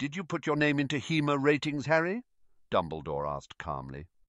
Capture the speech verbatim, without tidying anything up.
Did you put your name into HEMA ratings, Harry? Dumbledore asked calmly.